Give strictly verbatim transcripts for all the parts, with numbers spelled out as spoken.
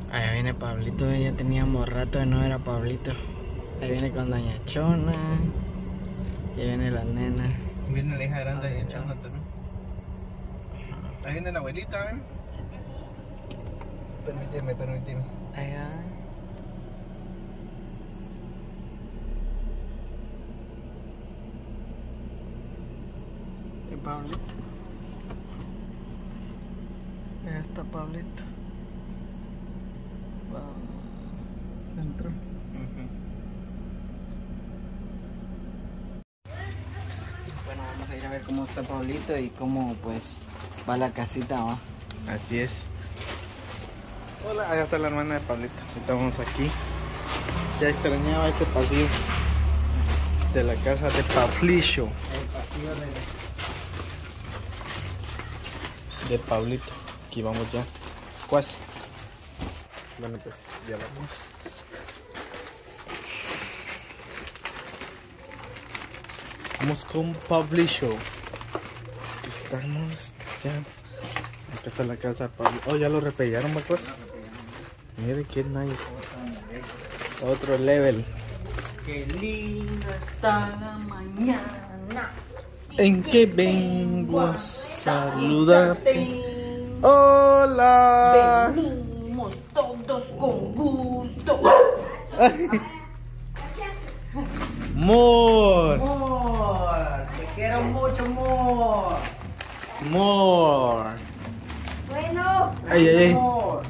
Ahí viene Pablito, ya teníamos rato de no ver a Pablito. Ahí viene con Doña Chona. Ahí viene la nena. Viene la hija grande de Doña Chona también. Ahí viene la abuelita, ¿ven? Permíteme, permíteme. Ahí va. Y Pablito. Ahí está Pablito. Va. Centro. Bueno, vamos a ir a ver cómo está Pablito y cómo pues va la casita, ¿va? Así es. Hola, allá está la hermana de Pablito. Estamos aquí. Ya extrañaba este pasillo de la casa de Pablillo. El pasillo de... De Pablito. Aquí vamos ya. ¿Cuás? Bueno, pues ya vamos. Vamos con Pablillo. Aquí estamos. Ya. Acá está la casa de Pablo. Oh, ya lo repellaron, ¿verdad? Miren qué nice. Otro level. Qué linda está la mañana. En que vengo a saludarte. Hola. Venimos todos con gusto. More. Amor, te quiero mucho, amor. More. Bueno, Ay, ay, ay. Amor.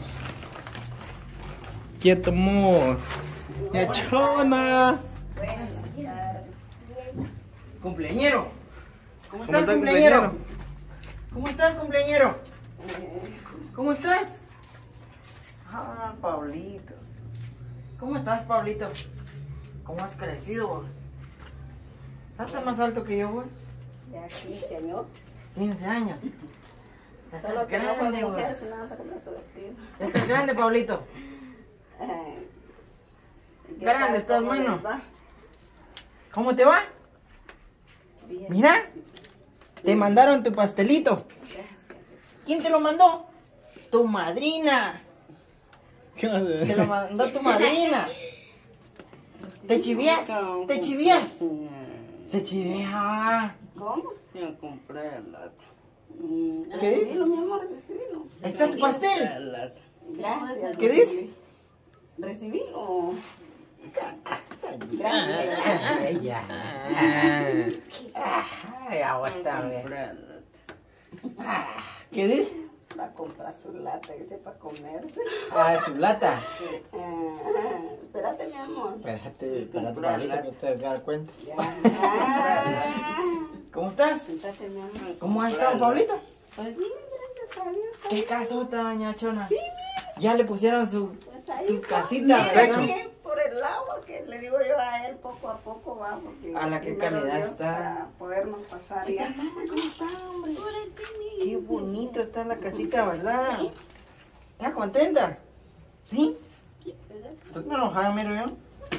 Quieto, more. Ya chona. Buenas tardes. Cumpleañero. ¿Cómo ¿Cómo estás, está, cumpleañero? cumpleañero? ¿Cómo estás, cumpleañero? ¿Cómo estás? Ah, Pablito. ¿Cómo estás, Pablito? ¿Cómo has crecido vos? ¿Estás más alto que yo vos? ya quince años. quince años. Ya Solo estás que no fue grande vos. mujer, si no vas a comprar su vestido. Ya estás grande, Pablito. Ay, ¿qué Grande tal? estás, ¿Cómo mano. les va? ¿Cómo te va? Bien. Mira, te mandaron tu pastelito. Gracias. ¿Quién te lo mandó? Tu madrina. ¿Qué vas a Te lo hacer? mandó tu madrina. ¿Te chivías? ¿Te chivías? Se chivea. ¿Cómo? Yo compré el lata. Mm, ¿Qué dice? recibilo, mi amor, recibilo. Ahí está tu pastel. El lata. Gracias. ¿Qué dice? Recibilo. Ay, Gracias. ya. Ay, agua está bien. Compré el lata. ¿Qué dice? Va a comprar su lata, dice, para comerse. Ah, su lata. Ah, espérate, mi amor. Espérate, espérate, Pablito, que te das cuenta. Ya. Ah, ¿Cómo estás? Siéntate, mi amor. ¿Cómo has estado, Pablito? Pues bien, gracias a Dios. ¿Qué casota, doña Chona? Sí, mira. Ya le pusieron su, Pues ahí su va. casita, Mira, pecho. bien por el agua que le digo yo a él poco a poco va porque A la que primero calidad Dios está. para podernos pasar ya. ¿Cómo está, hombre? Qué bonito está la casita, ¿verdad? ¿Estás contenta? ¿Sí? ¿Estás enojada, miro yo?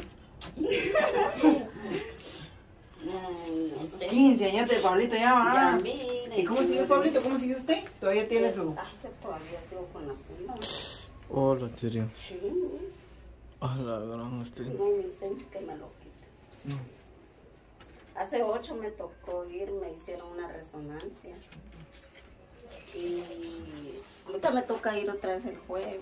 Ay, no sé. quince años de Pablito ya va. Ya, mire. ¿Y cómo siguió Pablito? ¿Cómo siguió usted? Todavía tiene su... Ah, yo todavía sigo conociendo. Hola, tío. Sí, Hola, gran usted. no hay licencia que me lo quite. Hace ocho me tocó ir, me hicieron una resonancia. Y ahorita me toca ir otra vez el jueves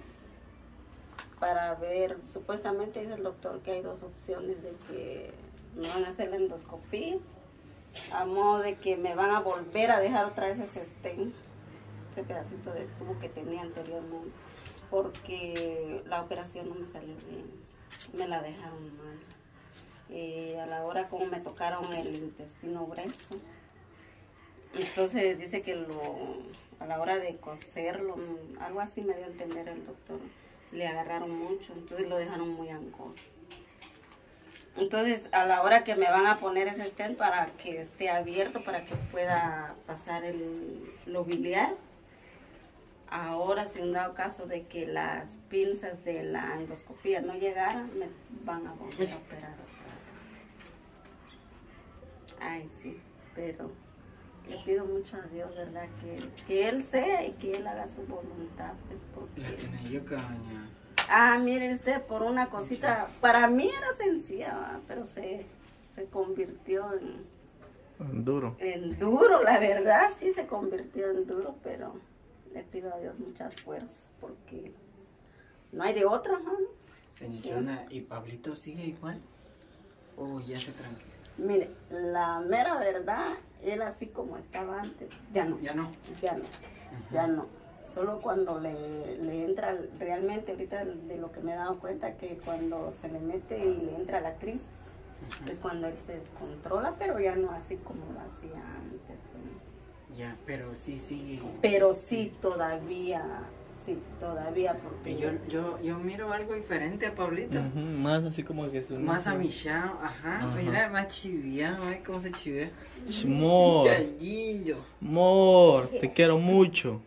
para ver, supuestamente dice el doctor que hay dos opciones de que me van a hacer la endoscopía, a modo de que me van a volver a dejar otra vez ese stent, ese pedacito de tubo que tenía anteriormente, porque la operación no me salió bien, me la dejaron mal. Eh, a la hora como me tocaron el intestino grueso, entonces dice que lo, a la hora de coserlo, algo así me dio a entender el doctor, le agarraron mucho, entonces lo dejaron muy angosto. Entonces a la hora que me van a poner ese stent para que esté abierto, para que pueda pasar el, lo biliar, ahora si en dado caso de que las pinzas de la endoscopía no llegaran, me van a volver a operar otra vez. Ay, sí, pero le pido mucho a Dios, ¿verdad? Que, que Él sea y que Él haga su voluntad, pues porque... La tiene yuca, doña. Ah, mire usted, por una cosita, para mí era sencilla, ¿verdad? Pero se, se convirtió en, Duro. en duro, la verdad, sí se convirtió en duro, pero le pido a Dios muchas fuerzas porque no hay de otra, ¿no? Doña Chona, ¿y Pablito sigue igual? ¿O ya se tranquila? Mire, la mera verdad, él así como estaba antes, ya no. Ya no. Ya no, ya no. Solo cuando le, le entra, realmente ahorita de lo que me he dado cuenta, que cuando se le mete y le entra la crisis, uh-huh. es cuando él se descontrola, pero ya no así como lo hacía antes. ¿no? Ya, pero sí sigue. Pero sí, todavía, sí, todavía, porque... Yo, yo, yo miro algo diferente a Pablito. Uh-huh, más así como que su... Más amichado, ajá, ajá. Mira, más chiviado, ¿eh? ¿Cómo se chivea? Mor, Callillo. Mor, te quiero mucho.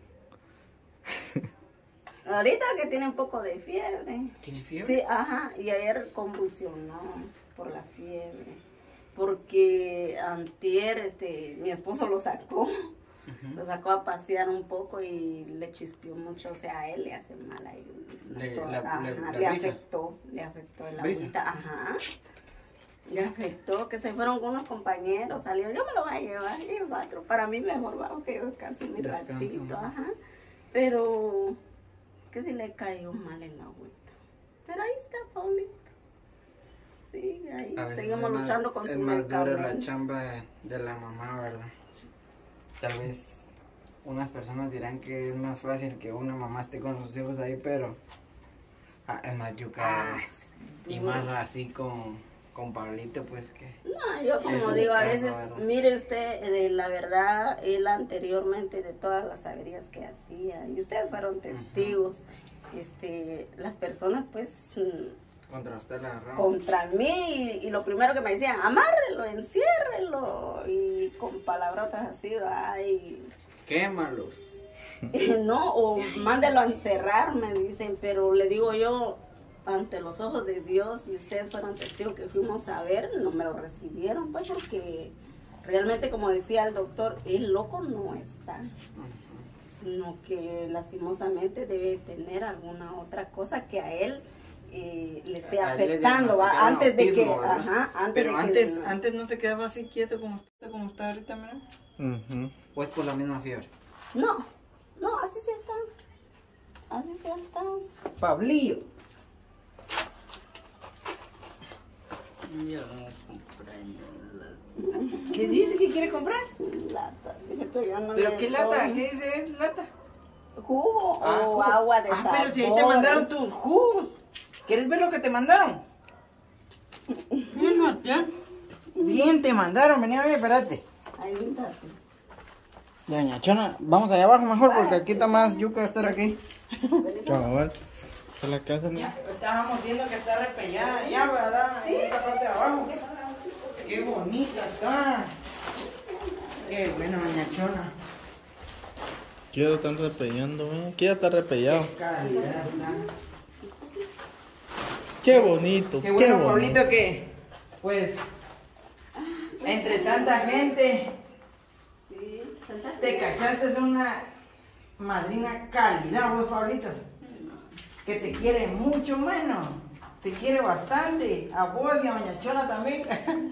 Ahorita que tiene un poco de fiebre. ¿Tiene fiebre? Sí, ajá, y ayer convulsionó por la fiebre. Porque antier, este, mi esposo lo sacó. Uh-huh. Lo sacó a pasear un poco y le chispeó mucho, o sea, a él le hace mal ahí. Le, toda, la, ajá, le, le la afectó, le afectó el ¿Brisa? agüita, ajá. Le afectó, que se fueron con unos compañeros, salieron, yo me lo voy a llevar, y el otro, para mí mejor, vamos, que yo descanse un Descanso. ratito, ajá. Pero, que si le cayó mal el agüita. Pero ahí está, Paulito. Sí, ahí, seguimos luchando con es su más medicamento. dura la chamba de, de la mamá, ¿verdad? Tal vez unas personas dirán que es más fácil que una mamá esté con sus hijos ahí, pero ah, es más yuca. Ah, y más así con, con Pablito, pues que... No, yo como Eso digo, a es, veces, ¿verdad? mire usted, eh, la verdad, él anteriormente de todas las averías que hacía, y ustedes fueron testigos, uh-huh. este, las personas pues... Contra usted la agarraron. Contra mí, y, y lo primero que me decían, amárrelo, enciérrelo, y con palabrotas así, ay... Quémalos. No, o mándelo a encerrar, me dicen, pero le digo yo, ante los ojos de Dios, y ustedes fueron testigos que fuimos a ver, no me lo recibieron, pues porque realmente, como decía el doctor, el loco no está, sino que lastimosamente debe tener alguna otra cosa que a él eh, le esté A él le afectando, ¿va? Antes de que, autismo, ¿verdad? ajá, antes Pero de antes, que... antes no se quedaba así quieto como está, como está ahorita, ¿verdad? Uh-huh. ¿O es por la misma fiebre? No, no, así sí está, así sí está. Pablillo. Yo compré. ¿Qué dice que quiere comprar? Lata, dice que yo no ¿Pero le qué lata? doy ¿Qué dice él? ¿Lata? jugo Ah, o jugo. agua de Ah, sabor. pero si ahí te mandaron tus jugos. ¿Quieres ver lo que te mandaron? Bien, te mandaron. Vení a ver, espérate. Ahí líntate. Doña Chona, vamos allá abajo mejor porque aquí está más yuca estar aquí. Cabal. A la casa no. Ya, estábamos viendo que está repellada ya, ¿verdad? En esta parte de abajo. Qué bonita está. Qué buena, doña Chona. ¿Qué ya están repellando, eh? ¿Qué ya está repellado? Qué calidad está. Qué bonito, Qué bueno, bonito. Pablito, que pues entre tanta gente Sí, sentate. te cachaste, es una madrina calidad vos, Pablito. Que te quiere mucho, mano. Te quiere bastante. A vos y a doña Chona también.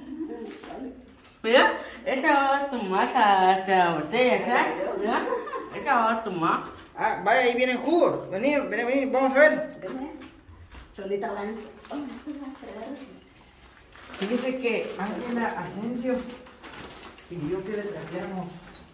Mira, esa va a tomar esa, esa botella, ¿sabes? Mira, esa va a tomar. Ah, vaya, ahí vienen jugos. Vení, vení, vení, vamos a ver. Deme. Cholita blanca. Fíjese que Ángela Asensio pidió que le trajéramos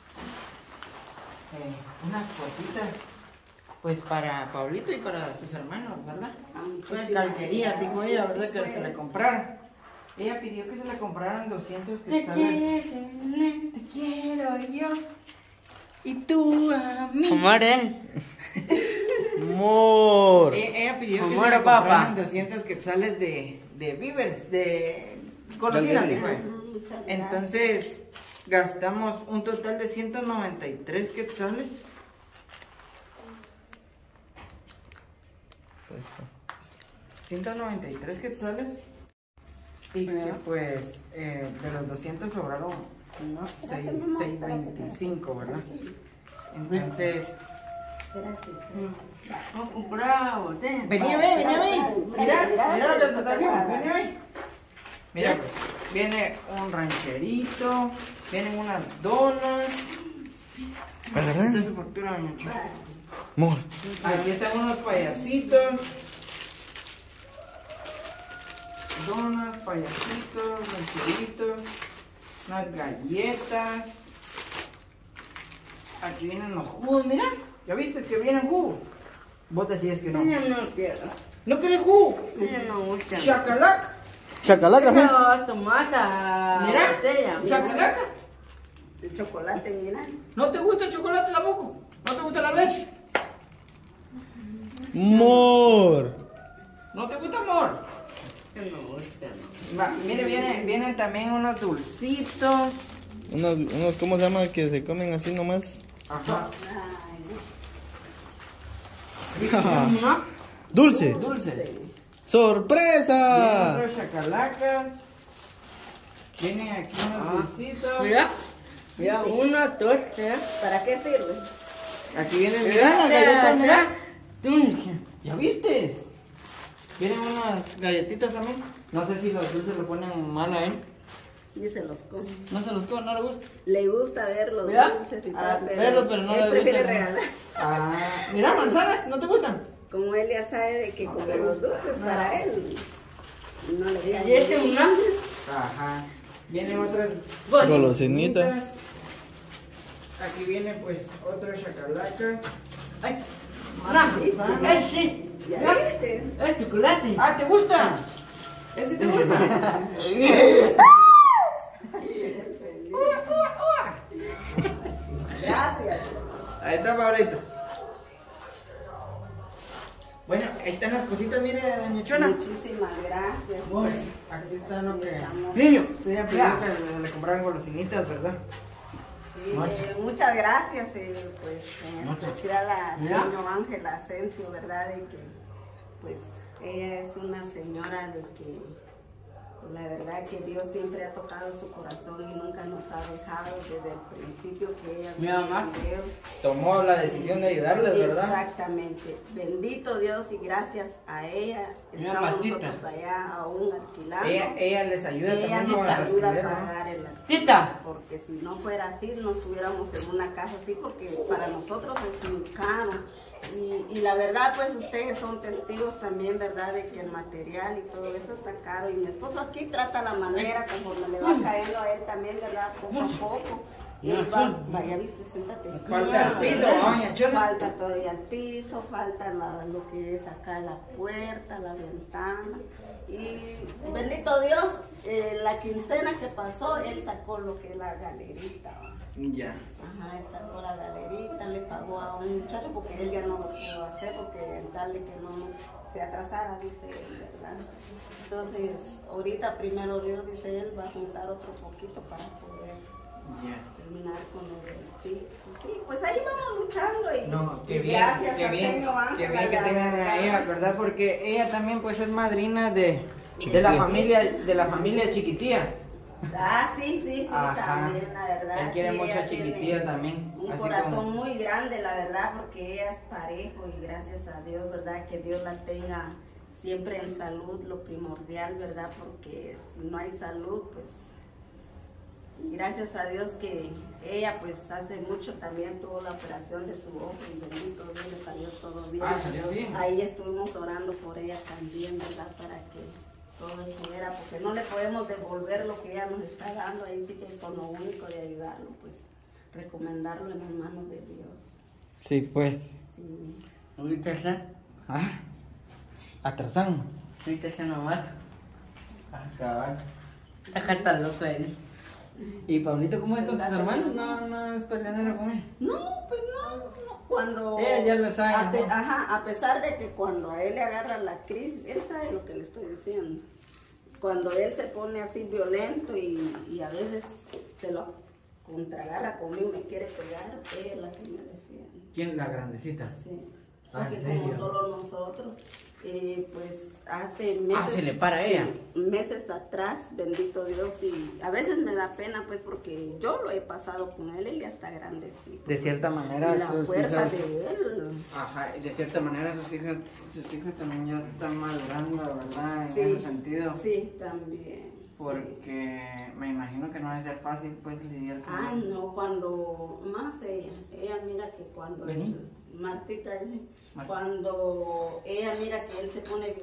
eh, unas cositas, pues para Pablito y para sus hermanos, ¿verdad? Una calquería, dijo ella, ¿verdad? Que se le compraran. Ella pidió que se le compraran doscientos Te quetzales. quieres, nene. Te quiero yo y tú a mí. Amor, eh. Amor. Eh, ella pidió que Amor, se le papá. compraran doscientos quetzales de, de víveres, de golosinas, dijo ella. Muchas gracias. Entonces, gastamos un total de ciento noventa y tres quetzales. ciento noventa y tres quetzales. Y que pues, eh, de los doscientos sobraron No. seis veinticinco, ¿verdad? Entonces, Vamos a comprar botella. venía a ver, venía a ver. Mira, mira lo que te trajimos, venía a ver. Mira, pues, viene un rancherito, vienen unas donas. Agarra. Esta es su factura, doña Chona. Amor. Aquí están unos payasitos. Donas, payasitos, rancheritos, unas galletas. Aquí vienen los jugos, mira. ¿Ya viste que vienen jugos? Vos decías que no. Yo no quiero. ¿No querés jugo? Yo no gusta. Chacalac. Chacalaca, Yo ¿eh? voy a tomar esa Mira, botella. chacalaca. El chocolate, mira. ¿No te gusta el chocolate tampoco? ¿No te gusta la leche? Amor. ¿No te gusta, amor? Yo no gusta. No. Va, mire, vienen, vienen también unos dulcitos. Unos, unos, ¿cómo se llama? Que se comen así nomás. Ajá. Ay, ¿No? Dulce. Dulces. Vienen ¡Sorpresa! otros chacalacas. Vienen aquí unos Ah. dulcitos. Mira. Mira, uno, dos, tres. ¿para qué sirve? Aquí vienen, mira Mira, las galletas, mira. mira. Dulce. ¿Ya viste? Vienen unas galletitas también. No sé si los dulces lo ponen mal a él. Y se los come. No se los come, no le gusta. Le gusta ver los Mira. dulces y todo, Ah, pero, verlos, pero no él le prefiere gusta. regalar. Ah, mira, manzanas, ¿no te gustan? Como él ya sabe de que como los dulces para él no le Y caen ese bien. una. Ajá. Vienen otras Vos. Golosinitas. Aquí viene pues otro chacalaca. Ay. No. Eh, sí. ¿Ya Mira. viste? Es chocolate. Ah, ¿te gusta? ¿Ese te gusta? Gracias. Ahí está, Pablito. Bueno, ahí están las cositas, mire, doña Chona. Muchísimas gracias. Pues, aquí está lo que... Estamos- Niño, usted ya pidió que le, le compraran golosinitas, ¿verdad? Sí, Mucho. eh, muchas gracias, eh, pues en Mucho. especial a Mira. señor Ángela Asensio, ¿verdad? De que pues ella es una señora de que la verdad que Dios siempre ha tocado su corazón y nunca nos ha dejado desde el principio que ella Mi vio mamá. videos. Tomó la decisión de ayudarles, ¿verdad? Exactamente. Bendito Dios y gracias a ella Mira, estamos Martita. nosotros allá aún alquilando. Ella, ella les ayuda Ella también nos con el ayuda a alquiler, ¿no? pagar el alquiler. Tita. Porque si no fuera así, no estuviéramos en una casa así, porque para nosotros es muy caro. Y, y la verdad, pues ustedes son testigos también, ¿verdad? De que el material y todo eso está caro. Y mi esposo aquí trata la manera, conforme le va cayendo a él también, ¿verdad? Poco a poco. Y él va, vaya, viste, siéntate. Falta el piso, doña Chona. Falta todavía el piso, falta la- lo que es acá la puerta, la ventana. Y bendito Dios, eh, la quincena que pasó, él sacó lo que es la galerita. ¿va? Ya. Ajá, él sacó la galerita, le pagó a un muchacho porque él ya no lo pudo hacer porque darle que no nos- se atrasara, dice él, ¿verdad? Entonces, ahorita primero Dios, dice él, va a juntar otro poquito para poder Ya. terminar con el piso. Sí, pues ahí vamos luchando y, No, qué y bien, gracias qué a bien, señor Ángel, qué bien que la tengan a verdad. ella, ¿verdad? Porque ella también pues es madrina de, de la Chiquitía. familia, de la familia Chiquitía. Ah, sí, sí, sí, Ajá. también, la verdad. Él quiere sí, mucho ella a Chiquitía tiene también, Un así corazón como- muy grande, la verdad, porque ella es parejo y gracias a Dios, ¿verdad? Que Dios la tenga siempre en salud, lo primordial, ¿verdad? Porque si no hay salud, pues gracias a Dios que ella pues hace mucho también tuvo la operación de su ojo y bendito Dios le salió todo bien. Ah, salió bien. Ahí estuvimos orando por ella también, ¿verdad? Para que todo estuviera, porque no le podemos devolver lo que ella nos está dando, ahí sí que con lo único de ayudarlo, pues recomendarlo en las manos de Dios. Sí, pues. Sí. Ahorita está. Ah, atrasamos. Ahorita está nomás. Ah, cabal. Acá está loco él. ¿Y Pablito cómo es con sus hermanos? No, no es personero con él. No, pues no, no, cuando... Ella ya lo sabe, a pe- ¿no? Ajá, a pesar de que cuando a él le agarra la crisis, él sabe lo que le estoy diciendo. Cuando él se pone así violento y, y a veces se lo contragarra conmigo, me quiere pegar, ella es la que me defiende. ¿Quién? La grandecita. Sí, Ah, porque ¿en como serio? solo nosotros. Eh, pues hace meses. Ah, se le para a ella. Sí, meses atrás, bendito Dios, y a veces me da pena, pues, porque yo lo he pasado con él, él ya está grandecito. De cierta manera, Y la sus fuerza hijas- de él. Ajá, y de cierta manera sus hijas, sus hijas también ya están madurando, ¿verdad? En Sí, ese sentido. sí, también. sí. Porque me imagino que no debe ser fácil, pues, lidiar con Ah, él. no, cuando más ella, ella mira que cuando Vení. Martita dice, Mar- cuando ella mira que él se pone